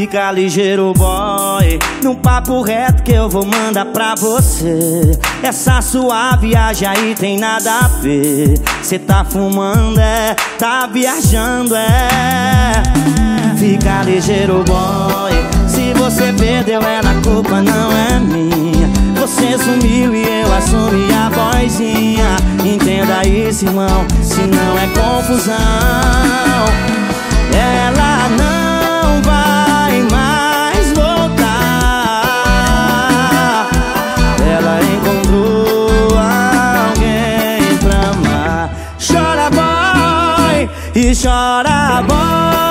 Fica ligeiro, boy, num papo reto que eu vou mandar pra você. Essa sua viagem aí tem nada a ver. Cê tá fumando, tá viajando, Fica ligeiro, boy, se você perdeu ela, a culpa não é minha. Você sumiu e eu assumi a vozinha. Entenda isso, irmão, se não é confusão. Ela não vai mais voltar. Ela encontrou alguém pra amar. Chora, boy, e chora, boy.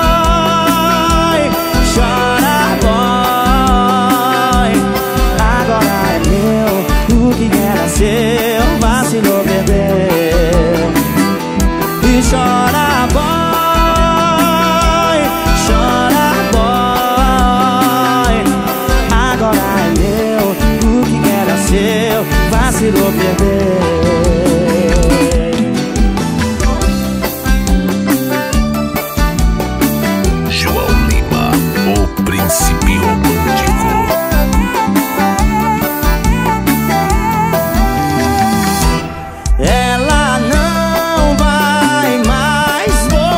Chora, boy. Agora é meu, o que era seu vacilou, perdeu. E chora, boy. Chora, boy. Agora é meu, o que era seu vacilou, perdeu. João Lima, o príncipe romântico. Ela não vai mais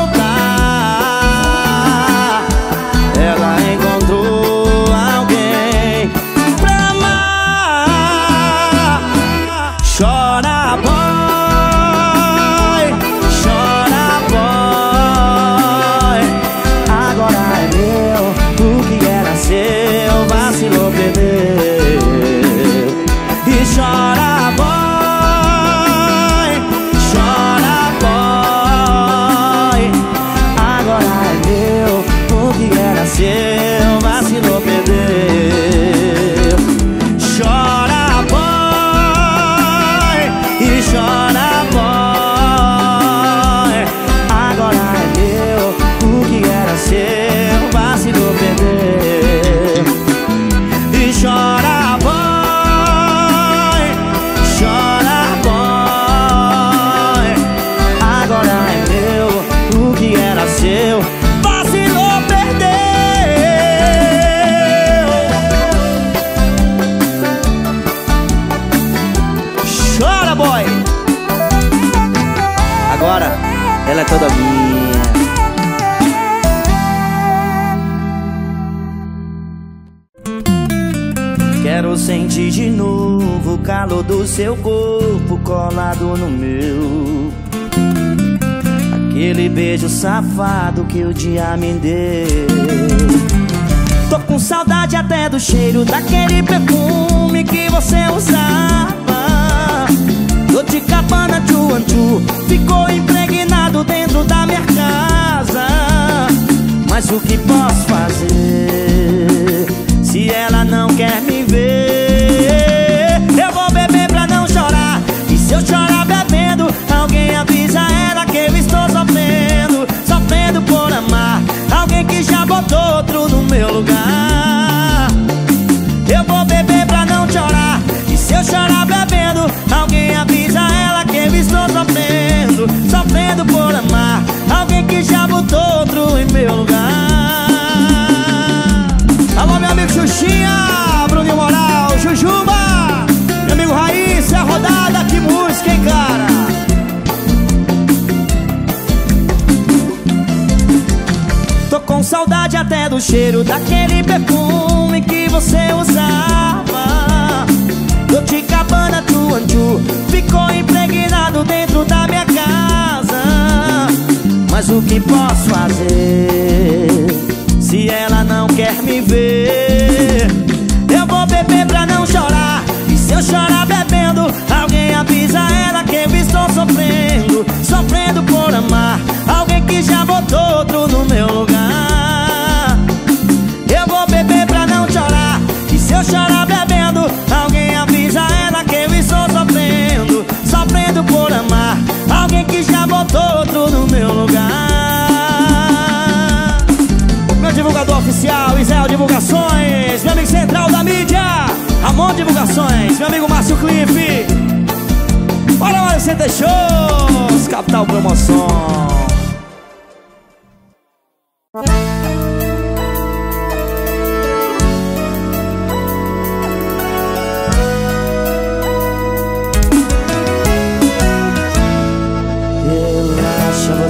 voltar. Ela encontrou alguém pra amar. Chora, boy. Chora, boy. Agora é meu, o que era seu vacilou, perdeu. E chora, boy. Seu vacilou, perdeu. Chora, boy, e chora, boy. Agora é meu, o que era seu vacilou, perdeu. E chora, boy, chora, boy. Agora é meu, o que era seu vacilou, perdeu. Boy. Agora ela é toda minha. Quero sentir de novo o calor do seu corpo colado no meu. Aquele beijo safado que o dia me deu. Tô com saudade até do cheiro daquele perfume que você usava. Dolce Gabbana, Chuanchu, ficou impregnado dentro da minha casa. Mas o que posso fazer se ela não quer me ver? Eu vou beber pra não chorar, e se eu chorar bebendo, alguém avisa ela que eu estou sofrendo. Sofrendo por amar alguém que já botou outro no meu lugar. Eu vou beber pra não chorar, e se eu chorar bebendo, alguém avisa ela que eu estou sofrendo. Sofrendo por amar alguém que já botou outro em meu lugar. Alô, meu amigo Xuxinha, Bruninho Moral, Jujuba, meu amigo Raiz, é a rodada, que música, hein, cara? Tô com saudade até do cheiro daquele perfume que você usava. Dolce Gabbana, Chuanchu, ficou impregnado dentro da minha casa. Mas o que posso fazer se ela não quer me ver? Eu vou beber pra não chorar, e se eu chorar bebendo, alguém avisa ela que eu estou sofrendo. Sofrendo por amar alguém que já botou outro no meu lugar. Eu vou beber pra não chorar, e se eu chorar bebendo, alguém avisa ela que eu estou sofrendo. Sofrendo por amar alguém que já botou outro no meu lugar. Meu divulgador oficial, Israel Divulgações, meu amigo Central da Mídia, Ramon Divulgações, meu amigo Márcio Cliff. Bora lá, CT Shows, Capital Promoção.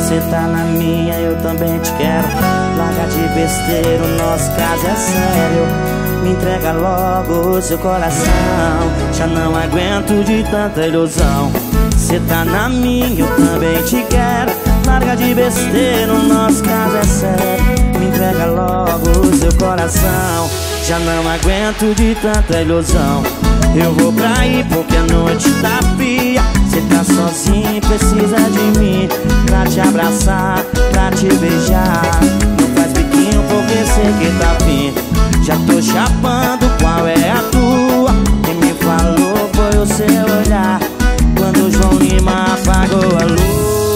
você tá na minha, eu também te quero. Larga de besteira, o nosso caso é sério. Me entrega logo o seu coração. Já não aguento de tanta ilusão. Você tá na minha, eu também te quero. Larga de besteira, o nosso caso é sério. Me entrega logo o seu coração. Já não aguento de tanta ilusão. Eu vou pra aí porque a noite tá fria. Cê tá sozinho, precisa de mim pra te abraçar, pra te beijar. Não faz biquinho porque sei que tá afim. Já tô chapando, qual é a tua? Quem me falou foi o seu olhar quando o João Lima apagou a luz.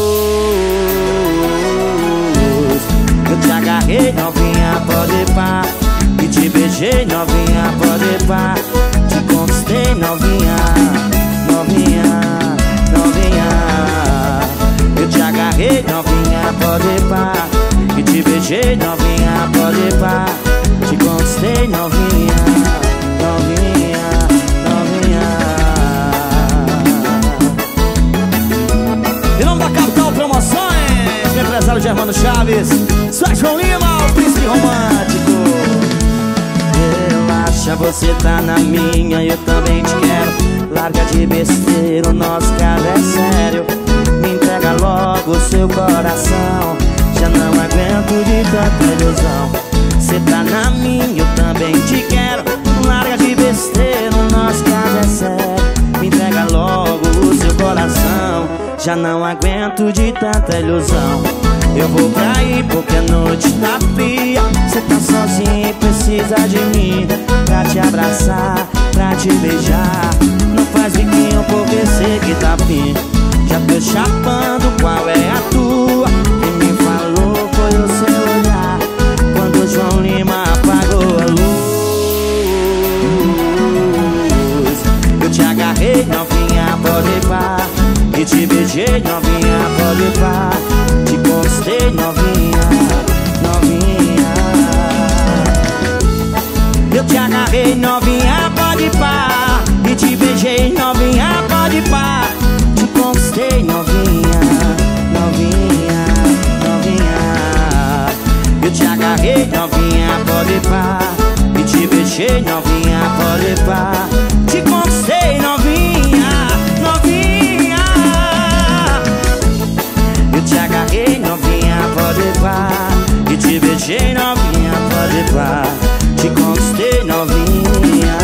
Eu te agarrei, novinha, pode ir pá. E te beijei, novinha, pode ir pá. Te conquistei, novinha, novinha, novinha. Eu te agarrei, novinha, pode ir pá. E te beijei, novinha, pode ir pá. Te conquistei, novinha, novinha, novinha. Em nome da Capital Promoções, meu empresário Germano Chaves, sou João Lima, o príncipe romântico. Relaxa, você tá na minha, eu também te quero. Larga de besteira, o nosso caso é sério. Me entrega logo o seu coração. Já não aguento de tanta ilusão. Cê tá na minha, eu também te quero. Larga de besteira, o nosso caso é sério. Me entrega logo o seu coração. Já não aguento de tanta ilusão. Eu vou pra aí porque a noite tá fria. Cê tá sozinho e precisa de mim pra te abraçar, pra te beijar. Não faz biquinho porque sei que tá afim. Já tô chapando, qual é a tua? Quem me falou foi o seu olhar quando o João Lima apagou a luz. Eu te agarrei, novinha, pode ir pá. E te beijei, novinha, pode ir pá. Te conquistei, novinha, novinha. Eu te agarrei, novinha, pode ir pá. E te beijei, novinha, pode ir pá. Te conquistei, novinha, novinha, novinha. Eu te agarrei, novinha, pode ir pá. E te beijei, novinha, pode ir pá. Te conquistei, novinha, novinha. Eu te agarrei, novinha, pode ir pá. E te beijei, novinha, pode ir pá. Te conquistei, novinha.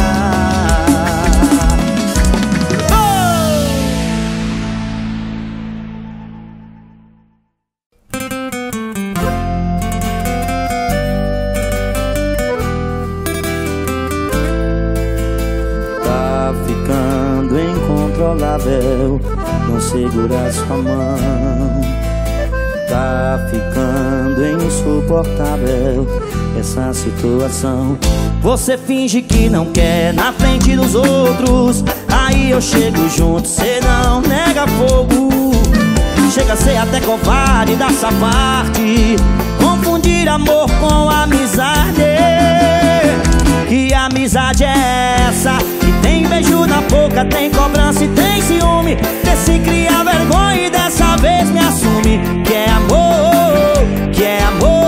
Tá ficando incontrolável, não segura sua mão. Tá ficando insuportável essa situação. Você finge que não quer na frente dos outros. Aí eu chego junto, cê não nega fogo. Chega a ser até covarde da sua parte, confundir amor com amizade. Que amizade é essa? Que tem beijo na boca, tem cobrança e tem ciúme. Vê se cria vergonha e dessa vez me assume. Que é amor, que é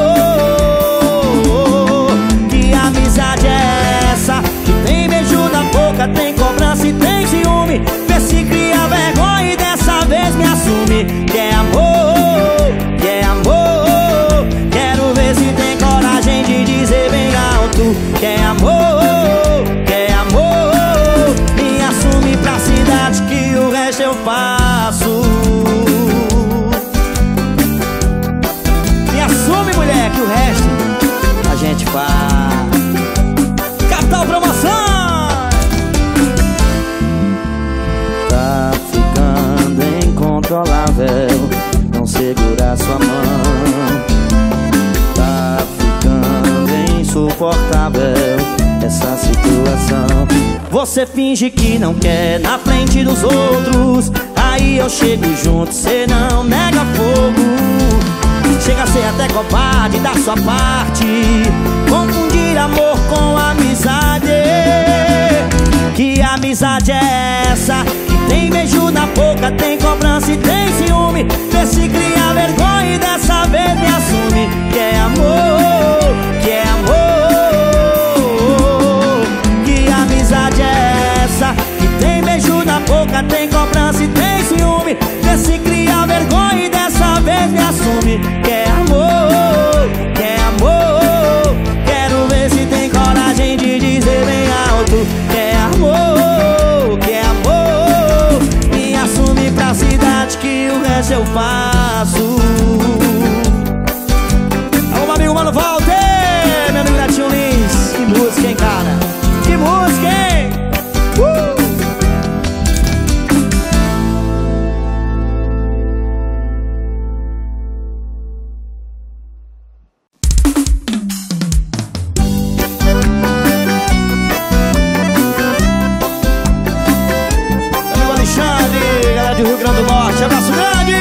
amor. Que amizade é essa? Que tem beijo na boca, tem cobrança e tem ciúme. Vê se cria vergonha e dessa vez me assume. Que é amor, que é amor. Quero ver se tem coragem de dizer bem alto. Que é amor, que é amor. Me assume pra cidade que o resto eu faço. Me assume, mulher, que o resto a gente faz. Capital Promoções. Tá ficando incontrolável, não segura sua mão. Tá ficando insuportável essa situação. Você finge que não quer na frente dos outros. Aí eu chego junto, cê não nega fogo. Chega a ser até covarde da sua parte, confundir amor com amizade. Que amizade é essa? Que tem beijo na boca, tem cobrança e tem ciúme. Vê se cria vergonha e que o resto eu faço. Alô, meu amigo Mano Walter, meu amigo Netinho Lins. Que música, hein, cara? Que música, hein? Amigo Alexandre, galera do Rio Grande do Norte, abraço grande!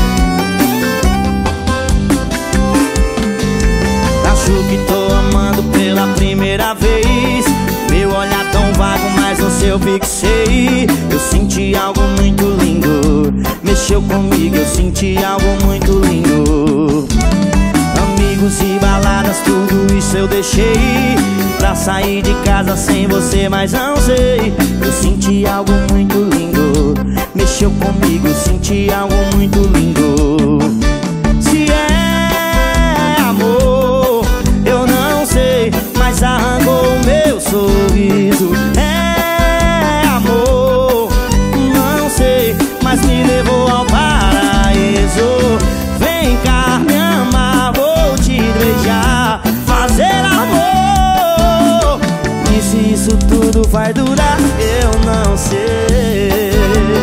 Acho que tô amando pela primeira vez. Meu olhar tão vago, mas no seu fixei. Eu senti algo muito lindo. Mexeu comigo, eu senti algo muito lindo. Amigos e baladas, tudo isso eu deixei pra sair de casa sem você, mas não sei. Eu senti algo muito lindo. Mexeu comigo, eu senti algo muito lindo. Se é amor, eu não sei, mas arrancou o meu sorriso. É amor, não sei, mas me levou ao paraíso. Vem cá me amar, vou te beijar, fazer amor. E se isso tudo vai durar, eu não sei.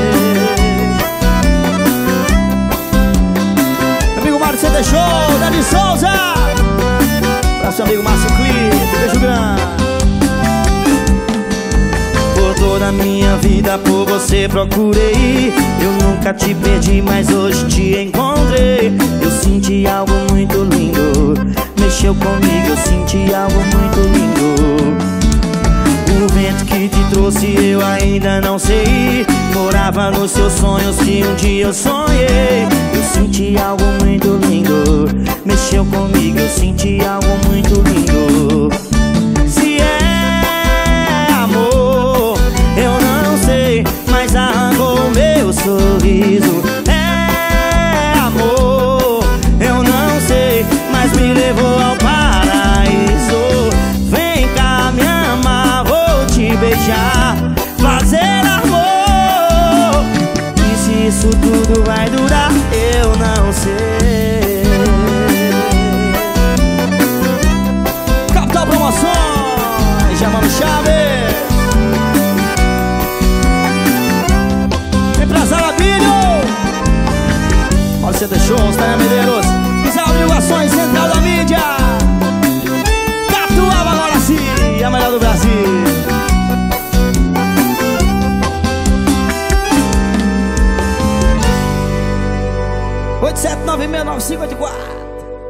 Amigo Mário, você deixou, Dani Souza. Pra seu amigo Márcio Clipe, beijo grande. Por toda a minha vida por você procurei. Eu nunca te perdi, mas hoje te encontrei. Eu senti algo muito lindo. Mexeu comigo, eu senti algo muito lindo. O vento que te trouxe eu ainda não sei. Morava nos seus sonhos que um dia eu sonhei. Eu senti algo muito lindo. Mexeu comigo, eu senti algo muito lindo. Se é amor, eu não sei, mas arrancou o meu sorriso. É amor, eu não sei, mas me levou ao paraíso. Vem cá me amar, vou te beijar, fazer amor. E se isso tudo vai durar, eu não sei. Capital Promoções, chamando Chaves. Empresário Abílio, pode ser deixou, Tânia Medeiros. Israel Divulgações, Central da Mídia. Catuaba agora sim, a melhor do Brasil. 87969584.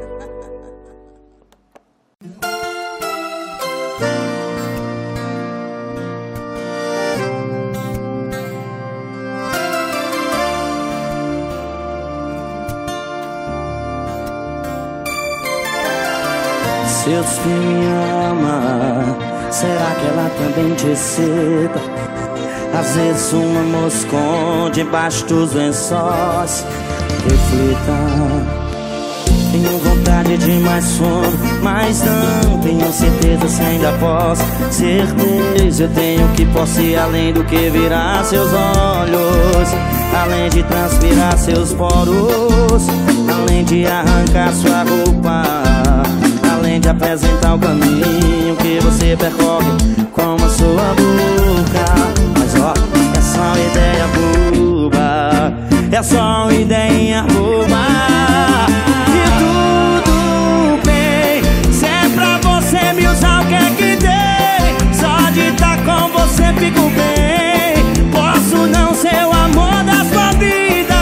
Se eu te me ama, será que ela também te excita? Às vezes uma amor esconde embaixo dos lençóis. Reflita, tenho vontade de mais sono, mas não tenho certeza se ainda posso. Certeza eu tenho que posso ir além do que virar seus olhos, além de transpirar seus poros, além de arrancar sua roupa, além de apresentar o caminho que você percorre com a sua boca. Mas ó, é só ideia boba, é só uma ideia boba. E tudo bem, se é pra você me usar, o que é que tem? Só de estar com você fico bem. Posso não ser o amor da sua vida.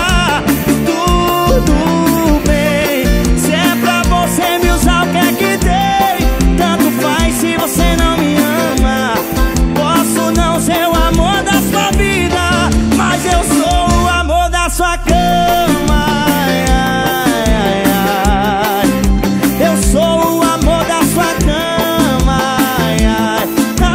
Tudo bem, se é pra você me usar, o que é que tem? Tanto faz se você não me ama. Posso não ser o amor da sua vida, mas eu sou o amor da sua cama. Ai, ai, ai. Eu sou o amor da sua cama. Ai, ai,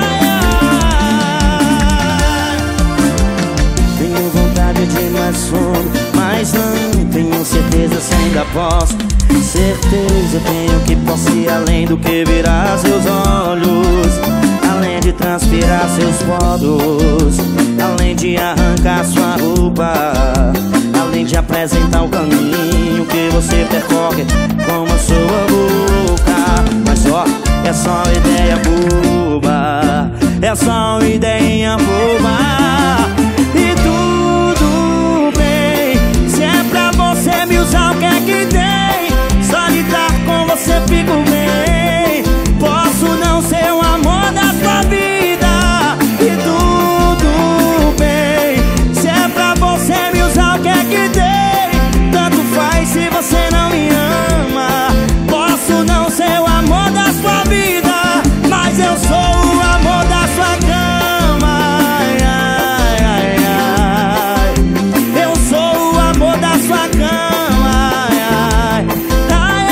ai. Tenho vontade de mais sono, mas não tenho certeza se ainda posso. Certeza eu tenho que posso ir além do que virar seus olhos, além de transpirar seus poros, além de arrancar sua roupa, além além de apresentar o caminho que você percorre com a sua boca. Mas ó, é só uma ideia boba, é só uma ideia boba. E tudo bem, se é pra você me usar, o que é que tem? Só de estar com você fico bem. Posso não ser o amor da sua vida. E tudo bem, se é pra você me usar, o que é que tem? Tanto faz se você não me ama. Posso não ser o amor da sua vida, mas eu sou o amor da sua cama. Ai, ai, ai, ai. Eu sou o amor da sua cama. Ai, ai,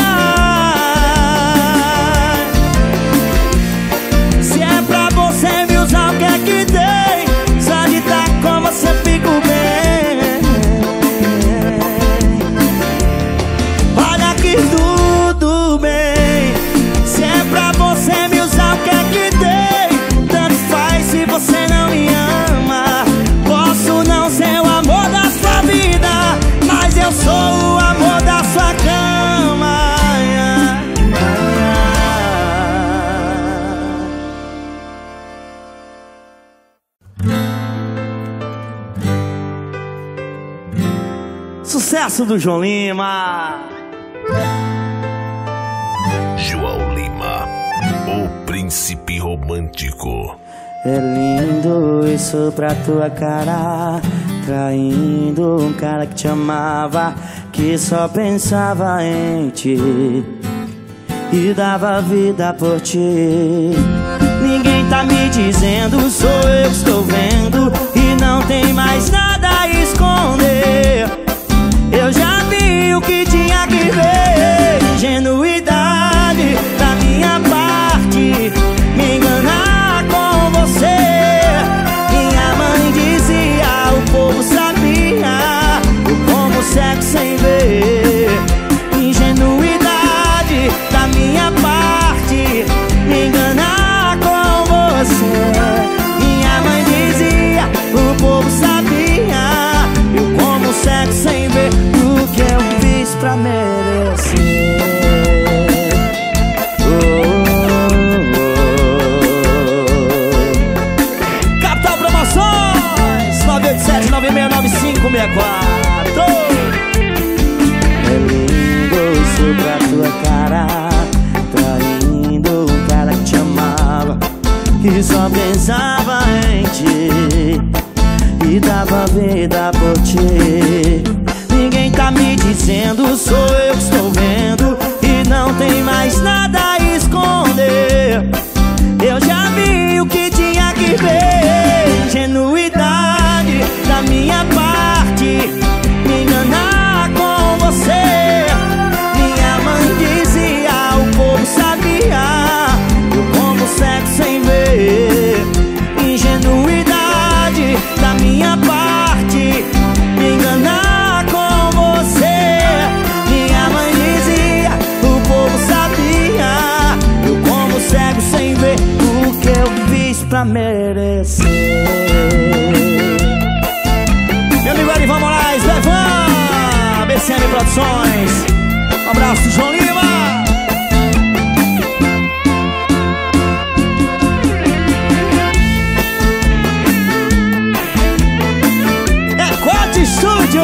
ai. Se é pra você me usar, o que é que tem? Só de estar com você fico bem. Olha que tudo bem, se é pra você me usar, o que é que tem? Tanto faz se você não me ama. Posso não ser o amor da sua vida, mas eu sou o amor da sua cama. Ai, ai, ai. Sucesso do João Lima. João Lima, o príncipe romântico. É lindo isso pra tua cara, traindo um cara que te amava, que só pensava em ti e dava vida por ti. Ninguém tá me dizendo, sou eu que estou vendo, e não tem mais nada a esconder. Eu já vi o que tinha que ver. Ingenuidade da minha parte, me enganar com você. Minha mãe dizia, o povo sabia, eu como sexo sem ver. Ingenuidade da minha parte, me enganar com você. Minha mãe dizia, o povo sabia, eu como sexo sem ver. O que eu fiz pra merecer? Capital Promoções 987-969564. É lindo isso pra tua cara, traindo um cara que te amava, que só pensava em ti e dava vida por ti. Ninguém tá me dizendo, sou eu que estou vendo, e não tem mais nada a esconder. Eu já vi o que tinha que ver. Ingenuidade da minha parte, me enganar com você. Minha mãe dizia, o povo sabia, eu como sexo sem ver. Ingenuidade da minha parte, me enganar com você. Minha mãe dizia, o povo sabia, eu como cego sem ver. O que eu fiz pra merecer? Meu amigo Arivan Moraes, Levan, BCM Produções. Um abraço, João Lima. É Quad Studio.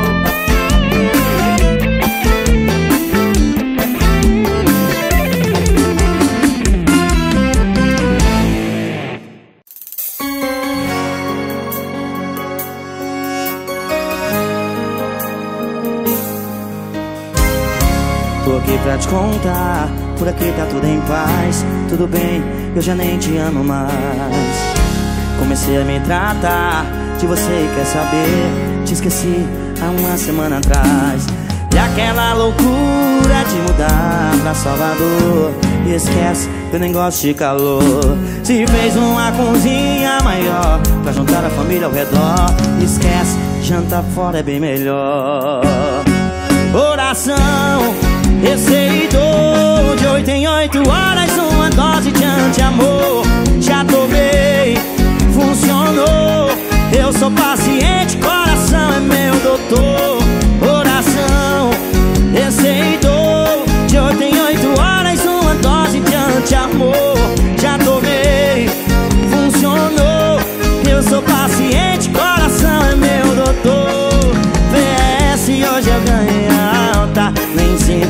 Tô aqui pra te contar, por aqui tá tudo em paz. Tudo bem, eu já nem te amo mais. Comecei a me tratar de você, quer saber? Te esqueci há uma semana atrás. E aquela loucura de mudar pra Salvador, e esquece, eu nem gosto de calor. Se fez uma cozinha maior pra juntar a família ao redor, esquece, jantar fora é bem melhor. Oração, receidor, de 8 em 8 horas, uma dose de anti-amor. Já tomei, funcionou. Eu sou paciente, coração é meu doutor.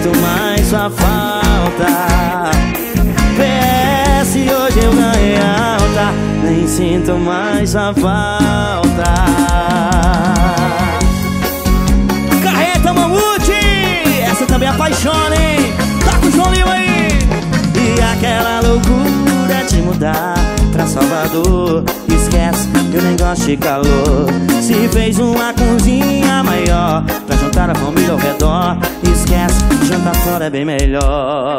sinto mais sua falta. PS, hoje eu ganhei alta, nem sinto mais sua falta. Carreta Mamute, essa também apaixona, hein? Tá com o João Lima aí. E aquela loucura de mudar pra Salvador, esquece que eu nem gosto de calor. Se fez uma cozinha maior pra juntar a família ao redor, esquece, jantar fora é bem melhor.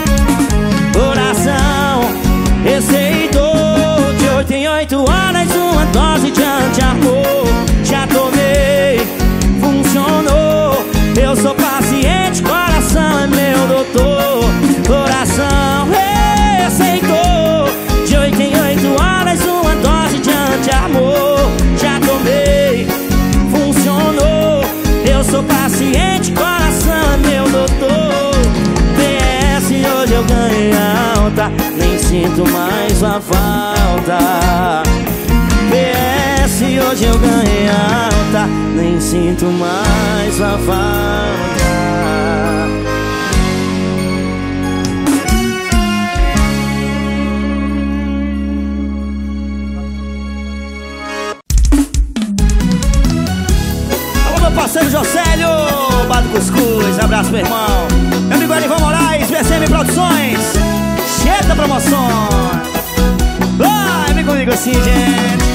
Coração receitou de 8 em 8 horas uma dose de anti-amor. Já tomei, funcionou. Eu sou paciente, coração é meu doutor. Coração receitou de 8 em 8 horas uma dose de anti-amor. Já tomei, funcionou. Eu sou paciente, coração é meu doutor. PS, hoje eu ganhei alta, nem sinto mais sua falta. PS, hoje eu ganhei alta, nem sinto mais sua falta. Alô, meu parceiro Jocélio, Bar do Cuscuz, abraço, meu irmão. Meu amigo Erivan Moraes, VCM Produções, Cheta Promoções. Vai, vem comigo assim, gente.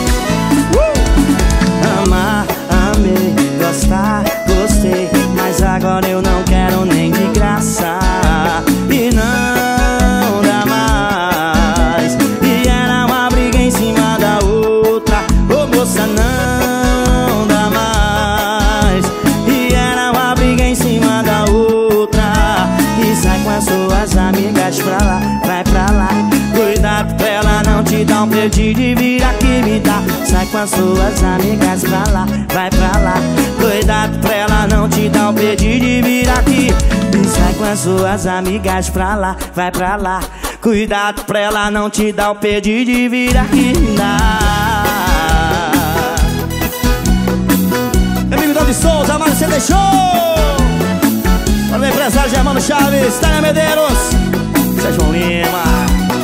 Amar, amei, gostar, gostei, mas agora eu não quero nem de graça. E não dá mais. E era uma briga em cima da outra. Ô moça, não dá mais. E era uma briga em cima da outra. E sai com as suas amigas pra lá, vai pra lá. Cuidado pra ela não te dar um perdido e vir aqui me dar. Sai com as suas amigas pra lá, vai pra lá. Cuidado pra ela não te dar um perdido e vir aqui. E sai com as suas amigas pra lá, vai pra lá. Cuidado pra ela não te dar um perdido e vir aqui me dar. Meu amigo Dom Souza, Mário CD Show. Para o empresário Germano Chaves, Tânia Medeiros, João Lima.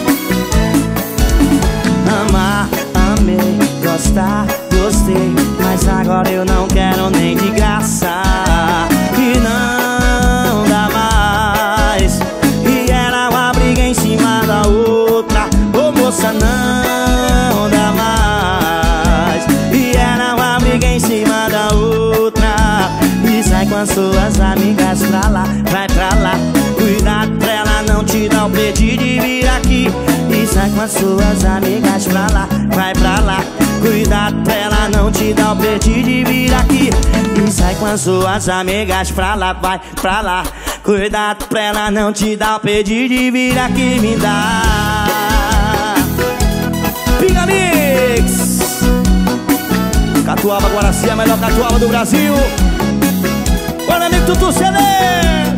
Amar, amei, gostar, gostei, mas agora eu não quero nem de graça. E não dá mais. E era uma briga em cima da outra. Ô moça, não dá mais. E era uma briga em cima da outra. E sai com as suas amigas pra lá, vai pra lá. Cuidado pra ela não te dar o pedido de vir aqui. E sai com as suas amigas pra lá, vai pra lá. Cuidado pra ela não te dar o pedido de vir aqui. E sai com as suas amigas pra lá, vai pra lá. Cuidado pra ela não te dar o pedido de vir aqui me dar. Pinga Mix, Catuaba Guaraci, a melhor catuaba do Brasil. Bora, amigo Tutu Celes.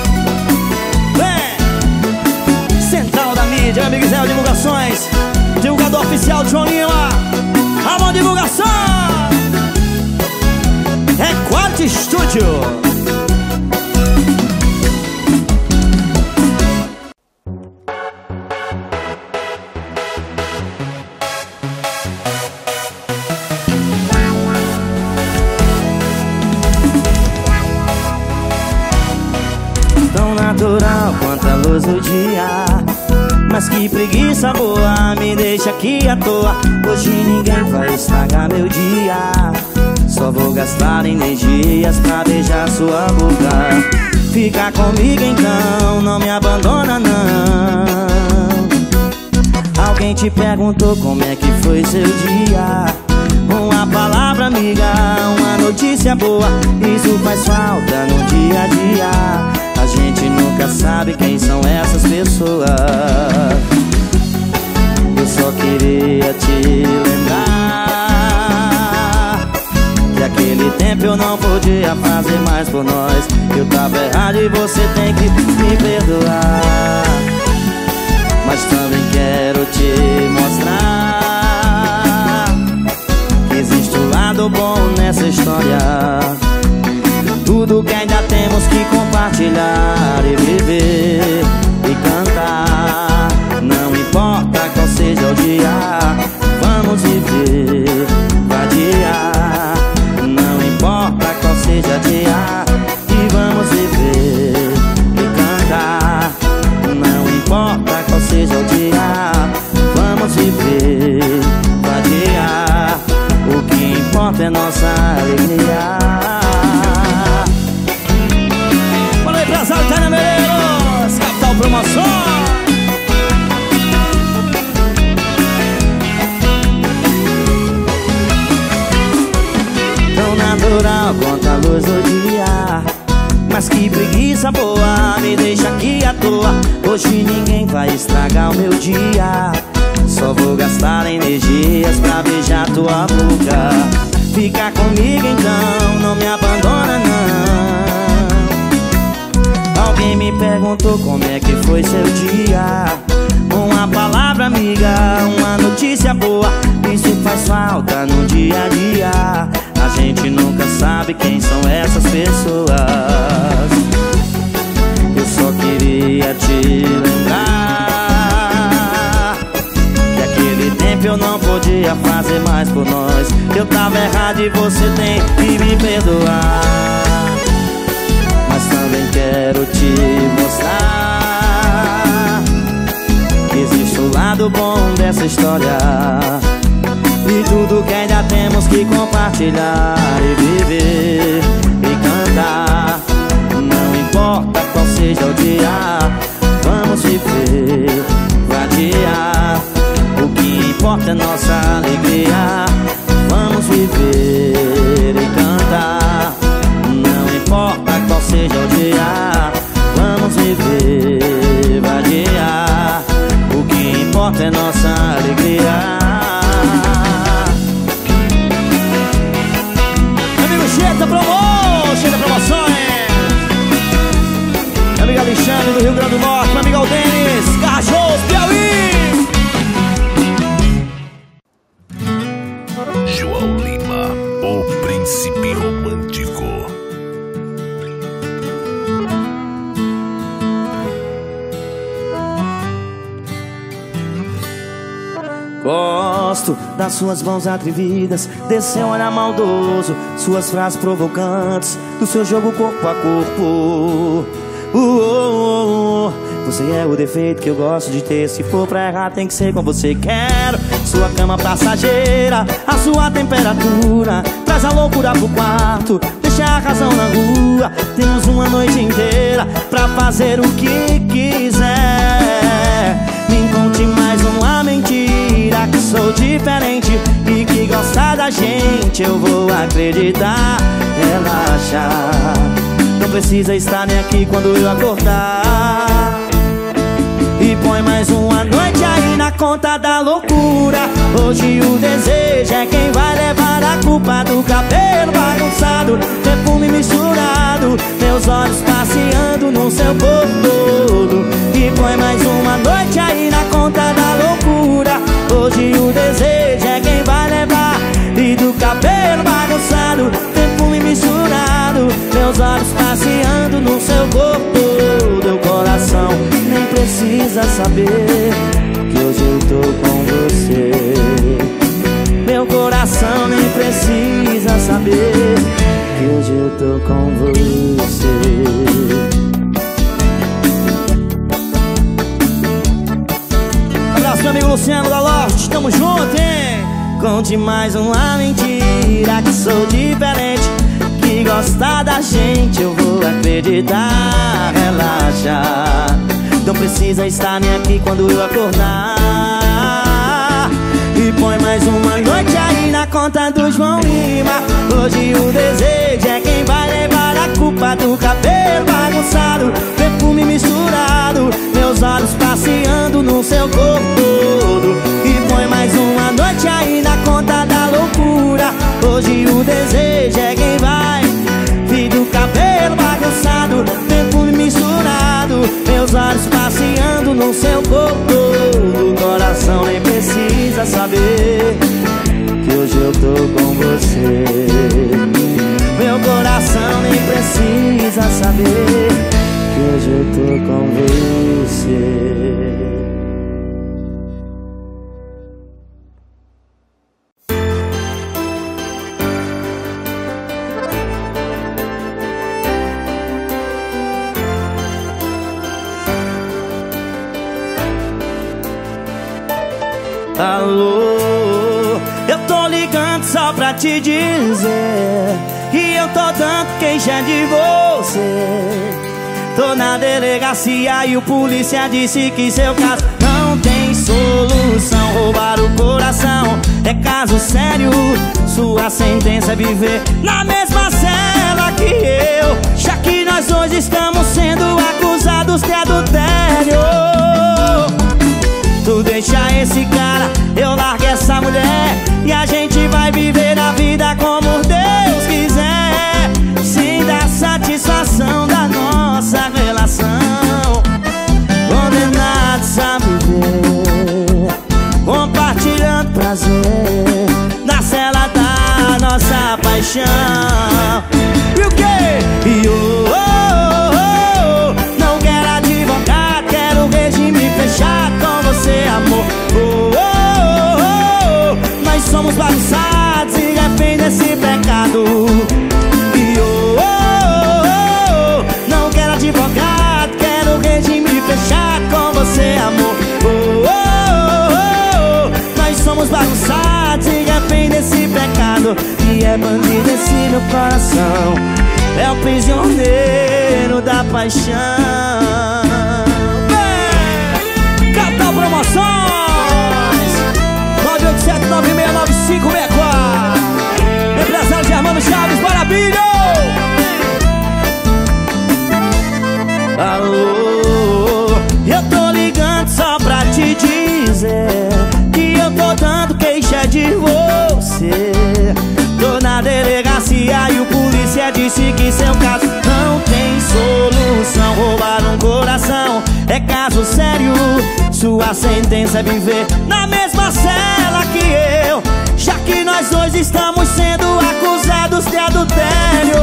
Central da mídia, meu amigo Zé Divulgações, divulgador oficial de João Lima. A mão divulgação é Quality Studio. Tão natural quanto a luz do dia, mas que preguiça boa, me deixa aqui à toa. Hoje ninguém vai estragar meu dia, só vou gastar energias pra beijar sua boca. Fica comigo então, não me abandona não. Alguém te perguntou como é que foi seu dia? Uma palavra amiga, uma notícia boa, isso faz falta no dia a dia. A gente nunca sabe quem são essas pessoas. Eu só queria te lembrar que aquele tempo eu não podia fazer mais por nós. Eu tava errado e você tem que me perdoar. Mas também quero te mostrar que existe um lado bom nessa história. Tudo que ainda temos que compartilhar. dia e vamos viver e cantar. Não importa qual seja o dia, vamos viver e adiar. O que importa é nossa alegria. Fala aí, empresário Tânia Medeiros, Capital Promoções. Natural contra a luz do dia, mas que preguiça boa, me deixa aqui à toa. Hoje ninguém vai estragar o meu dia, só vou gastar energias pra beijar tua boca. Fica comigo então, não me abandona não. Alguém me perguntou como é que foi seu dia. Uma palavra amiga, uma notícia boa, isso faz falta no dia a dia. A gente nunca sabe quem são essas pessoas. Eu só queria te lembrar que aquele tempo eu não podia fazer mais por nós. Eu tava errado e você tem que me perdoar. Mas também quero te mostrar que existe o lado bom dessa história e tudo que ainda temos que compartilhar e viver e cantar. Não importa qual seja o dia, vamos viver, vadiar. O que importa é nossa alegria. Vamos viver e cantar. Não importa qual seja o dia, vamos viver, vadiar. O que importa é nossa alegria. Cheia Promoções, meu amigo Alexandre do Rio Grande do Norte, meu amigo Denis, Cajos, Piauí. João Lima, o príncipe romântico. Gosto das suas mãos atrevidas, desse seu olhar maldoso, suas frases provocantes, do seu jogo corpo a corpo. Você é o defeito que eu gosto de ter. Se for pra errar tem que ser com você. Quero sua cama passageira, a sua temperatura, traz a loucura pro quarto, deixa a razão na rua. Temos uma noite inteira pra fazer o que quiser. Me conte mais uma mentira, que sou diferente e que gosta da gente. Eu vou acreditar, relaxa. Não precisa estar nem aqui quando eu acordar. E põe mais uma noite aí na conta da loucura. Hoje o desejo é quem vai levar a culpa do cabelo bagunçado, perfume misturado, meus olhos passeando no seu corpo todo. E põe mais uma noite aí na conta da loucura. Hoje o desejo é quem vai levar. E do cabelo bagunçado, perfume misturado, meus olhos passeando no seu corpo todo. O coração nem precisa saber que hoje eu tô com você. Meu coração nem precisa saber que hoje eu tô com você. Abraço, meu amigo Luciano da Loft, tamo junto, hein? Conte mais uma mentira, que sou diferente, que gosta da gente. Eu vou acreditar, relaxa. Não precisa estar nem aqui quando eu acordar. E põe mais uma noite aí na conta do João Lima. Hoje o desejo é quem vai levar a culpa do cabelo bagunçado, perfume misturado, meus olhos passeando no seu corpo todo. E põe mais uma noite aí na conta da loucura. Hoje o desejo é quem vai. E do cabelo bagunçado, perfume misturado, meus olhos passeando no seu corpo. O coração nem precisa saber que hoje eu tô com você. Meu coração nem precisa saber que hoje eu tô com você. pra te dizer que eu tô dando queixa de você. Tô na delegacia e o polícia disse que seu caso não tem solução. Roubar o coração é caso sério, sua sentença é viver na mesma cela que eu, já que nós dois estamos sendo acusados de adultério. Tu deixa esse cara, eu largo essa mulher, e a gente vai viver a vida como Deus quiser, sem dar satisfação da nossa relação. Condenados a viver, compartilhando prazer na cela da nossa paixão. E o quê? E não quero advogado, quero regime fechado com você, amor. Nós somos bagunçados e refém desse pecado. E não quero advogado, quero regime fechado com você, amor. Nós somos bagunçados e refém desse pecado. E é bandido esse meu coração, é o prisioneiro da paixão. Catal Promoções 987-969564. Empresário de Armando Chaves, maravilha! Alô, eu tô ligando só pra te dizer que eu tô dando queixa de você. Tô na delegacia e o polícia disse que seu caso não tem solução. Roubar um coração é caso sério, sua sentença é viver na mesma cela que eu, já que nós dois estamos sendo acusados de adultério.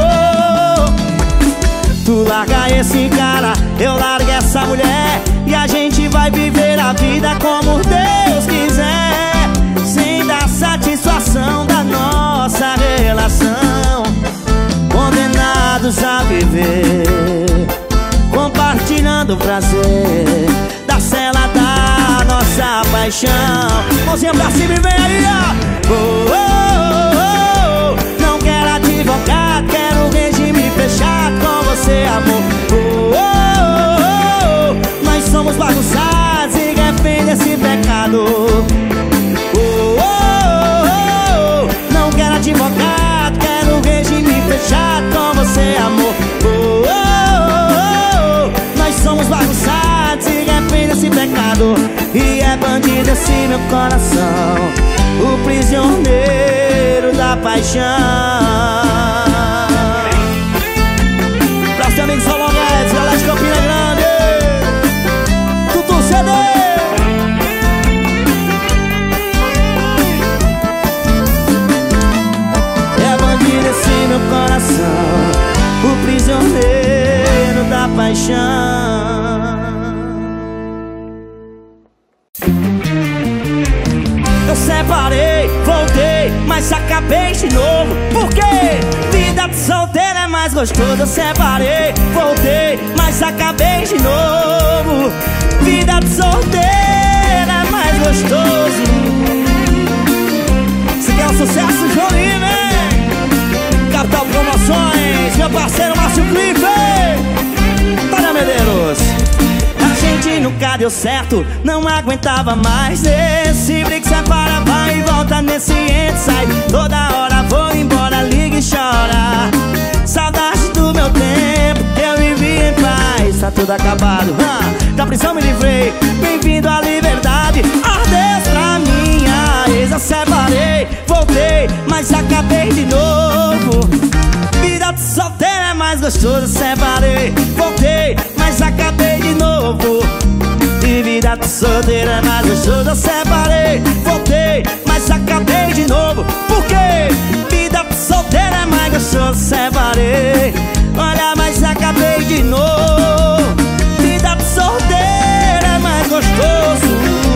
Tu larga esse cara, eu largo essa mulher, e a gente vai viver a vida como Deus quiser, sem dar satisfação da nossa relação. Condenados a viver, compartilhando o prazer da cela da nossa paixão. Mãozinha pra cima e vem aí, não quero advogado, quero regime fechado com você, amor. Nós somos bagunçados e refém desse pecado. Não quero advogado, quero regime fechado com você, amor. Nós somos bagunçados e refém desse pecado. E é bandido esse meu coração, o prisioneiro da paixão. Pra os teus amigos Solon Guedes, galera de Campina Grande, Tutu CD. É bandido esse meu coração, o prisioneiro da paixão. Eu separei, voltei, mas acabei de novo. Por quê? Vida de solteiro é mais gostoso. Eu separei, voltei, mas acabei de novo. Vida de solteiro é mais gostoso. Você quer um sucesso, Jolinho, hein? Capital Promoções, meu parceiro Márcio Clipe. Para Medeiros. A gente nunca deu certo, não aguentava mais esse briga, separa, vai e volta nesse entra, sai. Toda hora vou embora, liga e chora. Saudade do meu tempo, eu vivi em paz. Tá tudo acabado, da prisão me livrei. Bem-vindo à liberdade, adeus pra minha ex. Eu separei, voltei, mas acabei de novo. Vida de solteiro é mais gostoso. Eu separei, voltei, mas acabei de novo. E vida de solteiro é mais gostoso. Eu separei, voltei, mas acabei de novo. Por quê? Vida de solteiro é mais gostoso. Separei, olha, mas acabei de novo. Vida de solteiro é mais gostoso.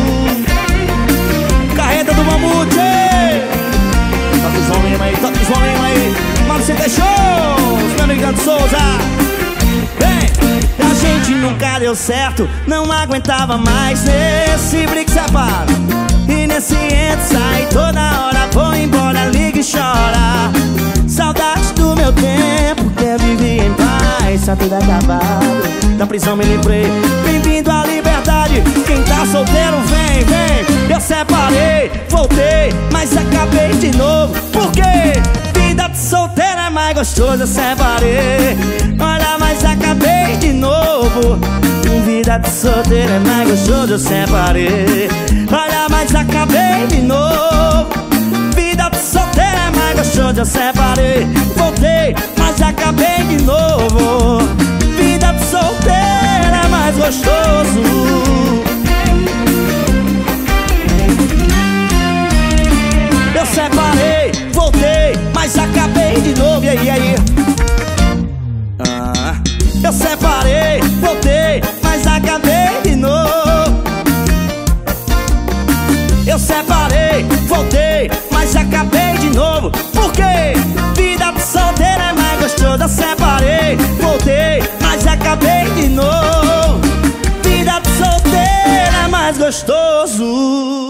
Carreta do Mamute. Toca o João Lima aí, toca o João Lima aí. Márcio Shows, meu amigo de Souza. Vem, a gente nunca deu certo, não aguentava mais esse briga separa. E desce, entra, sai toda hora, vou embora, liga e chora. Saudade do meu tempo, que eu vivi em paz, tá tudo acabado. Da prisão me livrei, bem-vindo à liberdade. Quem tá solteiro vem, vem. Eu separei, voltei, mas acabei de novo. Por quê? Vida de solteiro é mais gostoso, eu separei. Olha, mas acabei de novo. Vida de solteiro é mais gostoso, eu separei. Olha, mas acabei de novo. Vida de solteiro é mais gostoso, eu separei. Voltei, mas acabei de novo. Vida de solteiro é mais gostoso. Eu separei, voltei, mas acabei de novo. E aí? Eu separei, voltei, mas acabei de novo. Eu separei, voltei, mas acabei de novo. Por quê? Vida de solteiro é mais gostoso. Eu separei, voltei, mas acabei de novo. Vida de solteiro é mais gostoso.